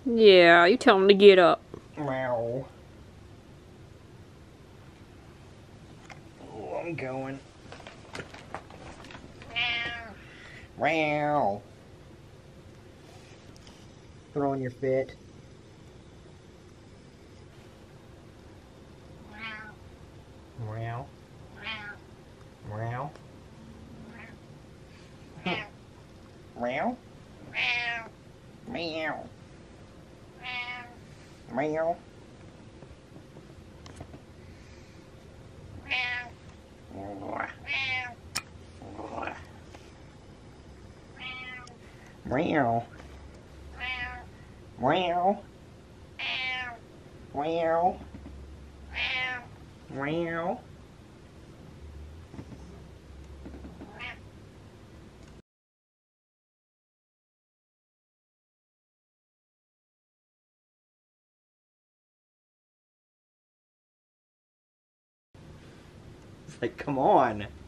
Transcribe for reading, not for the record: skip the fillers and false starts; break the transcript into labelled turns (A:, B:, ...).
A: Yeah, you tell him to get up.
B: Meow. Oh, I'm going. Meow. Throwing your fit. Meow. Meow. Meow. Meow. Meow. Meow. Meow. Meow. Meow. It's like, come on.